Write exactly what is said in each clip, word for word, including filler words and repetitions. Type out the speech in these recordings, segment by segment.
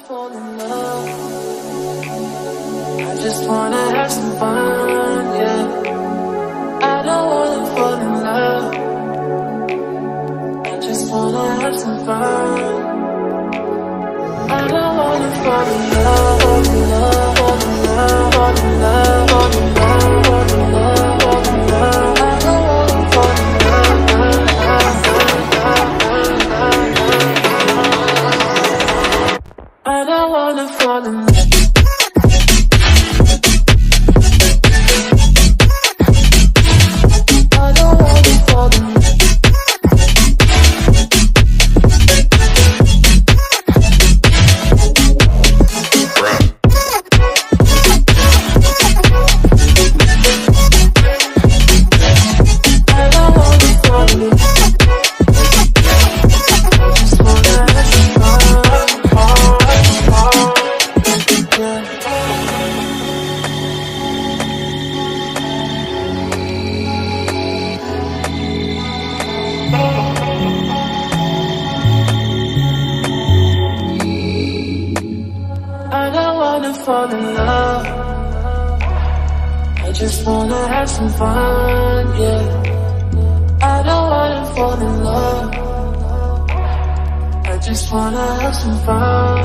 fall in love. I just wanna have some fun, yeah. I don't wanna fall in love. I just wanna have some fun. I don't wanna fall in love, fall in love, fall in love, fall in love, fall in love, fall in love, fall in love. I don't wanna fall in love. I don't wanna fall in love. Fall in love. I just wanna have some fun, yeah. I don't wanna fall in love. I just wanna have some fun.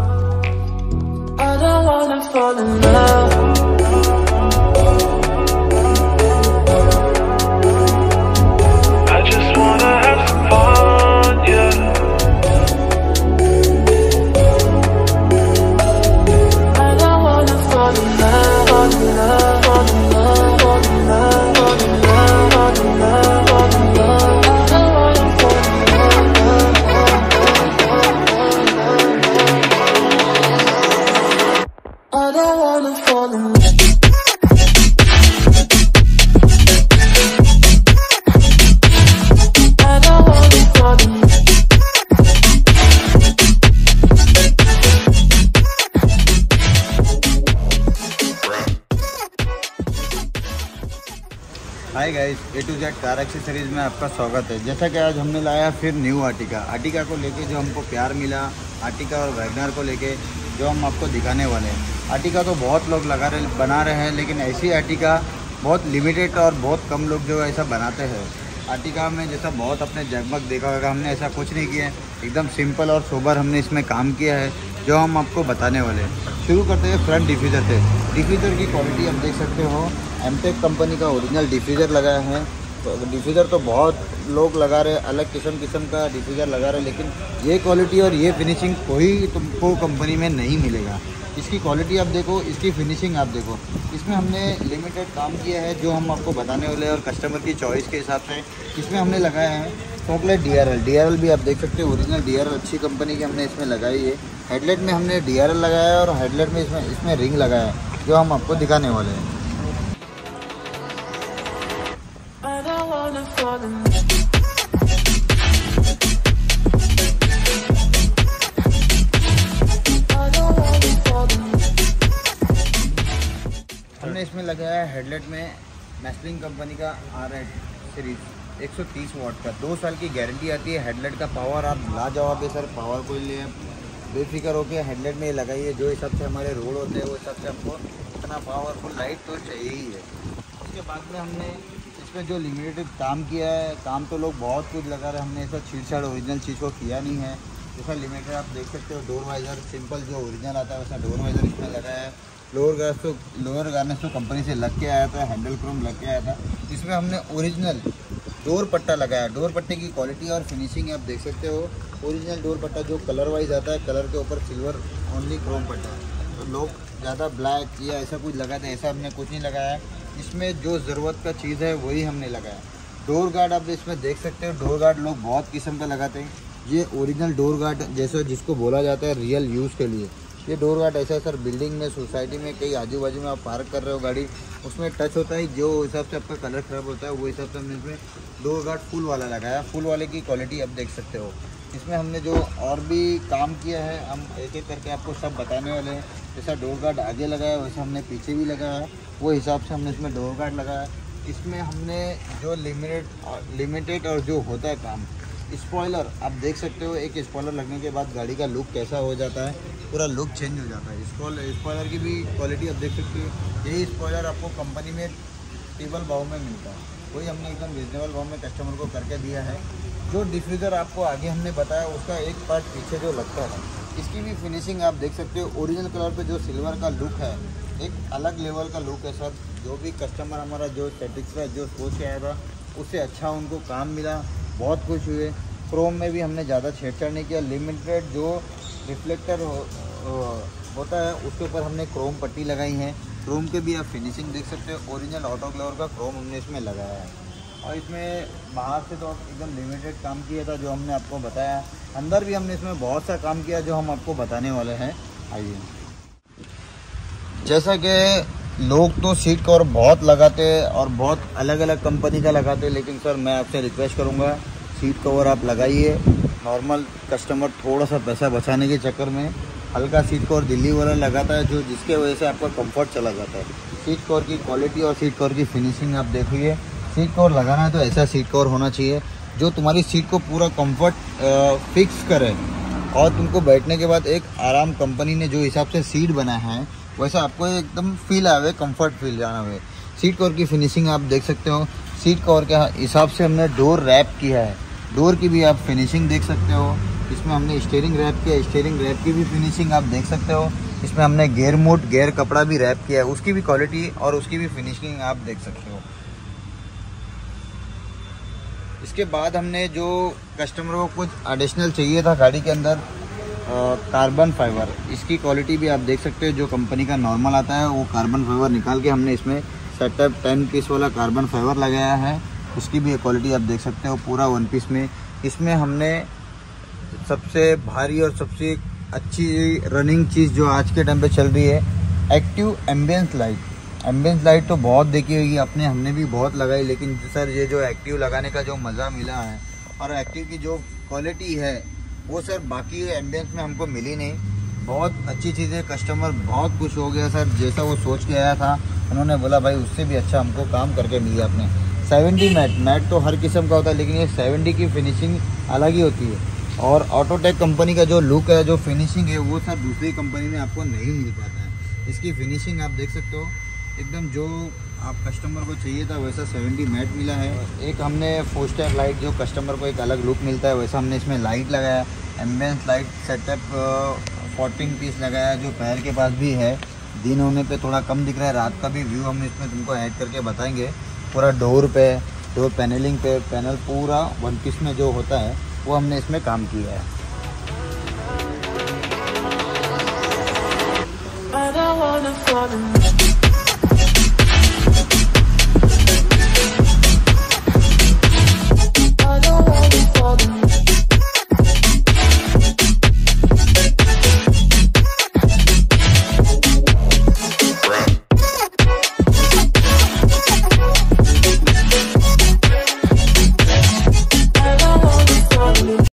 I don't wanna fall in love. I just wanna have some fun, yeah. Fall in love, fall in love, fall in love, fall in love, fall in love, fall in love, fall in love. I don't wanna fall in love. I don't wanna fall in love. I don't wanna fall in love. Hi guys, A to Z car accessories में आपका स्वागत है। जैसा कि आज हमने लाया फिर न्यू आर्टिका आर्टिका को लेके जो हमको प्यार मिला, आर्टिका और वैगनर को लेके जो हम आपको दिखाने वाले हैं। आर्टिका तो बहुत लोग लगा रहे बना रहे हैं, लेकिन ऐसी आर्टिका बहुत लिमिटेड और बहुत कम लोग जो ऐसा बनाते हैं। आर्टिका में जैसा बहुत अपने जगमग देखा होगा, हमने ऐसा कुछ नहीं किया है, एकदम सिंपल और सोबर हमने इसमें काम किया है जो हम आपको बताने वाले हैं। शुरू करते हैं फ्रंट डिफ्यूज़र से। डिफ्यूज़र की क्वालिटी आप देख सकते हो, एमटेक कंपनी का ओरिजिनल डिफ्यूज़र लगाया है। तो डिफ्यूज़र तो बहुत लोग लगा रहे हैं, अलग किस्म किस्म का डिफ्यूज़र लगा रहे हैं, लेकिन ये क्वालिटी और ये फिनिशिंग कोई तुमको कंपनी में नहीं मिलेगा। इसकी क्वालिटी आप देखो, इसकी फिनिशिंग आप देखो। इसमें हमने लिमिटेड काम किया है जो हम आपको बताने वाले हैं, और कस्टमर की चॉइस के हिसाब से इसमें हमने लगाया है fog light D R L. D R L भी आप देख सकते हो, ओरिजिनल डी आर एल अच्छी कंपनी की हमने इसमें लगाई है। हेडलाइट में हमने डी आर एल लगाया है और हेडलाइट में इसमें इसमें रिंग लगाया है जो हम आपको दिखाने वाले हैं। हमने इसमें लगाया है हेडलाइट में मैस्लिंग कंपनी का आर एट सीरीज एक सौ तीस वाट का, दो साल की गारंटी आती है। हेडलाइट का पावर आप लाजवाब है सर, पावर को लिए बेफिक्र होकर हेडलाइट में लगाइए। जो हिसाब से हमारे रोड होते हैं वो हिसाब से हमको इतना पावरफुल लाइट तो चाहिए ही है। उसके बाद में हमने इसमें जो लिमिटेड काम किया है, काम तो लोग बहुत कुछ लगा रहे हैं, हमने ऐसा छीड़छाड़ ओरिजिनल चीज़ को किया नहीं है। जैसा लिमिटेड आप देख सकते हो, डोर वाइजर सिंपल जो ओरिजिनल आता है वैसा डोर वाइजर इसमें लगाया है। लोअर गार्नेस तो लोअर गार्नेस तो कंपनी से लग के आया था, हैंडल क्रोम लग के आया था। इसमें हमने ओरिजिनल डोर पट्टा लगाया। डोर पट्टे की क्वालिटी और फिनिशिंग आप देख सकते हो। ओरिजिनल डोर पट्टा जो कलर वाइज आता है, कलर के ऊपर सिल्वर ओनली क्रोम पट्टा है। तो लोग ज़्यादा ब्लैक या ऐसा कुछ लगाते हैं, ऐसा हमने कुछ नहीं लगाया। इसमें जो ज़रूरत का चीज़ है वही हमने लगाया। डोर गार्ड आप इसमें देख सकते हो, डोर गार्ड लोग बहुत किस्म का लगाते हैं। ये ओरिजिनल डोर गार्ड जैसे जिसको बोला जाता है रियल यूज़ के लिए, ये डोर गार्ड ऐसा है सर। बिल्डिंग में, सोसाइटी में, कहीं आजू बाजू में आप पार्क कर रहे हो गाड़ी, उसमें टच होता है, जो हिसाब से आपका कलर ख़राब होता है वो हिसाब से हमने इसमें डोर गार्ड फुल वाला लगाया। फुल वाले की क्वालिटी आप देख सकते हो। इसमें हमने जो और भी काम किया है हम एक एक करके आपको सब बताने वाले हैं। जैसा डोर गार्ड आगे लगाया वैसे हमने पीछे भी लगाया, वो हिसाब से हमने इसमें डोर गार्ड लगाया। इसमें हमने जो लिमिटेड लिमिटेड और जो होता है काम, स्पॉइलर आप देख सकते हो, एक स्पॉइलर लगने के बाद गाड़ी का लुक कैसा हो जाता है, पूरा लुक चेंज हो जाता है। स्पॉइलर स्पॉइलर की भी क्वालिटी आप देख सकते हो। यही स्पॉइलर आपको कंपनी में टेबल भाव में मिलता है, वही हमने एकदम रिजनेबल भाव में कस्टमर को करके दिया है। जो डिफ्यूज़र आपको आगे हमने बताया उसका एक पार्ट पीछे जो लगता है, इसकी भी फिनिशिंग आप देख सकते हो। ओरिजिनल कलर पे जो सिल्वर का लुक है, एक अलग लेवल का लुक है सर। जो भी कस्टमर हमारा जो सेटिस्फाई जो सोच के आया था, उससे अच्छा उनको काम मिला, बहुत खुश हुए। क्रोम में भी हमने ज़्यादा छेड़छाड़ नहीं किया। लिमिटेड जो रिफ्लेक्टर हो, होता है उसके ऊपर हमने क्रोम पट्टी लगाई है। क्रोम के भी आप फिनिशिंग देख सकते हो। ओरिजिनल ऑटो ग्लोवर का क्रोम हमने इसमें लगाया है। और इसमें बाहर से तो एकदम लिमिटेड काम किया था जो हमने आपको बताया। अंदर भी हमने इसमें बहुत सा काम किया जो हम आपको बताने वाले हैं। आइए, जैसा कि लोग तो सीट कवर बहुत लगाते हैं और बहुत अलग अलग कंपनी का लगाते हैं, लेकिन सर मैं आपसे रिक्वेस्ट करूंगा सीट कवर आप लगाइए। नॉर्मल कस्टमर थोड़ा सा पैसा बचाने के चक्कर में हल्का सीट कवर दिल्ली वाला लगाता है, जो जिसके वजह से आपका कंफर्ट चला जाता है। सीट कवर की क्वालिटी और सीट कवर की फिनिशिंग आप देखिए। सीट कवर लगाना है तो ऐसा सीट कवर होना चाहिए जो तुम्हारी सीट को पूरा कंफर्ट फिक्स करे और तुमको बैठने के बाद एक आराम, कंपनी ने जो हिसाब से सीट बनाया है वैसा आपको एकदम फील आवे, कंफर्ट फील जाना हुए। सीट कवर की फिनिशिंग आप देख सकते हो। सीट कवर के हिसाब से हमने डोर रैप किया है, डोर की भी आप फिनिशिंग देख सकते हो। इसमें हमने स्टीयरिंग रैप किया, स्टीयरिंग रैप की भी फिनिशिंग आप देख सकते हो। इसमें हमने गेयर मूड, गेयर कपड़ा भी रैप किया है, उसकी भी क्वालिटी और उसकी भी फिनिशिंग आप देख सकते हो। इसके बाद हमने जो कस्टमरों को कुछ एडिशनल चाहिए था गाड़ी के अंदर, कार्बन फाइबर, इसकी क्वालिटी भी आप देख सकते हो। जो कंपनी का नॉर्मल आता है वो कार्बन फाइबर निकाल के हमने इसमें सेटअप टेन पीस वाला कार्बन फाइबर लगाया है। उसकी भी क्वालिटी आप देख सकते हो पूरा वन पीस में। इसमें हमने सबसे भारी और सबसे अच्छी रनिंग चीज़ जो आज के टाइम पे चल रही है, active ambience light. Ambience light तो बहुत देखी होगी आपने, हमने भी बहुत लगाई, लेकिन सर ये जो एक्टिव लगाने का जो मज़ा मिला है और एक्टिव की जो क्वालिटी है वो सर बाकी एम्बियंस में हमको मिली नहीं। बहुत अच्छी चीज़ है, कस्टमर बहुत खुश हो गया सर। जैसा वो सोच के आया था उन्होंने बोला भाई उससे भी अच्छा हमको काम करके मिला आपने। सेवेंटी मैट मैट तो हर किस्म का होता है, लेकिन ये सेवेंटी की फिनिशिंग अलग ही होती है। और ऑटोटेक कंपनी का जो लुक है, जो फिनिशिंग है, वो सर दूसरी कंपनी में आपको नहीं मिल पाता है। इसकी फिनिशिंग आप देख सकते हो, एकदम जो आप कस्टमर को चाहिए था वैसा सेवेंटी मैट मिला है। एक हमने फोर स्टार लाइट, जो कस्टमर को एक अलग लुक मिलता है वैसा हमने इसमें लाइट लगाया। Ambience light setup fourteen piece लगाया, जो पैर के पास भी है। दिन होने पे थोड़ा कम दिख रहा है, रात का भी व्यू हम इसमें तुमको ऐड करके बताएंगे। पूरा डोर पे, डोर पैनलिंग पे, पैनल पूरा वन पीस में जो होता है वो हमने इसमें काम किया है। I don't wanna fall in love.